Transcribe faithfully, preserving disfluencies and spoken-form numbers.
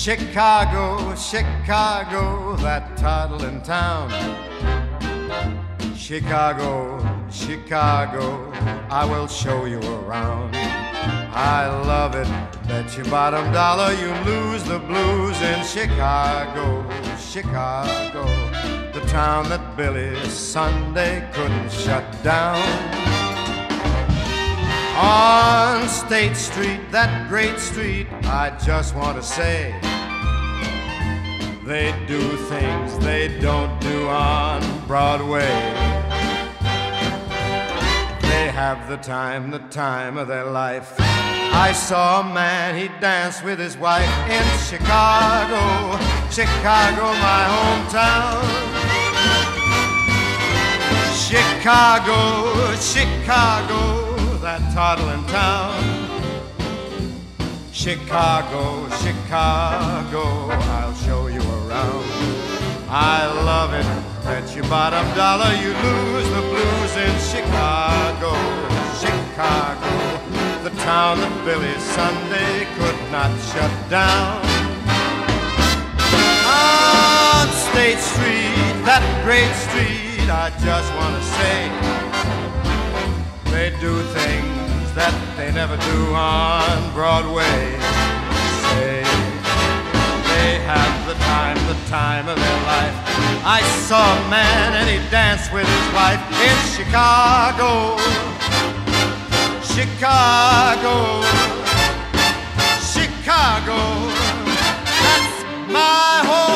Chicago, Chicago, that toddling town. Chicago, Chicago, I will show you around. I love it, bet your bottom dollar you lose the blues in Chicago, Chicago, the town that Billy Sunday couldn't shut down. On State Street, that great street, I just want to say, they do things they don't do on Broadway. They have the time, the time of their life. I saw a man, he danced with his wife in Chicago, Chicago, my hometown. Chicago, Chicago, that toddling town. Chicago, Chicago, I'll show you around. I love it, bet your bottom dollar you lose the blues in Chicago, Chicago, the town that Billy Sunday could not shut down. On State Street, that great street, I just want to say, they do things that they never do on Broadway. Say, they have the time, the time of their life. I saw a man and he danced with his wife in Chicago, Chicago, Chicago, that's my home.